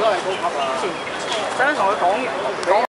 係高級啊！使唔使同佢講？